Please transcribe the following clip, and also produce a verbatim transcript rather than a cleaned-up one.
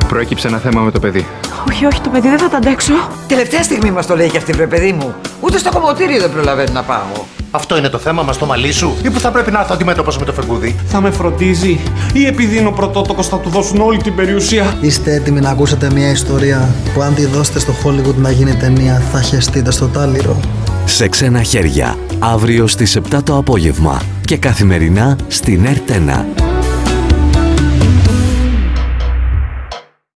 Προέκυψε ένα θέμα με το παιδί. Όχι, όχι, το παιδί δεν θα τα αντέξω. Τελευταία στιγμή μας το λέει και αυτή, βρε παιδί μου. Ούτε στο κομμωτήριο δεν προλαβαίνω να πάω. Αυτό είναι το θέμα μας στο μαλλί σου, ή που θα πρέπει να έρθω αντιμέτωπος με το φεγγούδι? Θα με φροντίζει, ή επειδή είναι ο πρωτότοκος θα του δώσουν όλη την περιουσία? Είστε έτοιμοι να ακούσετε μια ιστορία που αν τη δώσετε στο Hollywood να γίνει ταινία θα χεστείτε στο τάλιρο? Σε ξένα χέρια, αύριο στις επτά το απόγευμα και καθημερινά στην Ερτ ένα.